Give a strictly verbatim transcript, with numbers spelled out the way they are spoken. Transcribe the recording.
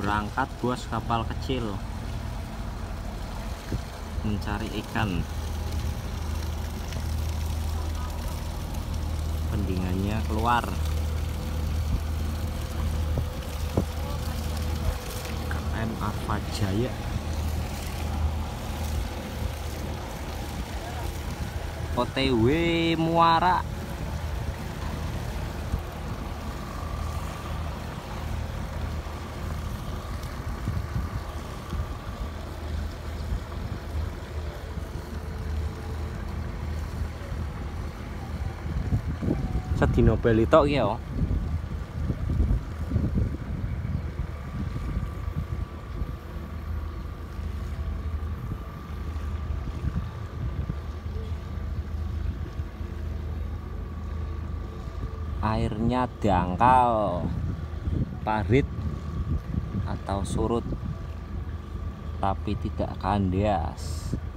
berangkat bos kapal kecil mencari ikan. Pendingannya keluar. K M Arfa Jaya. O T W Muara. Sedino bali tok iki ya. Airnya dangkal, parit atau surut, tapi tidak kandas.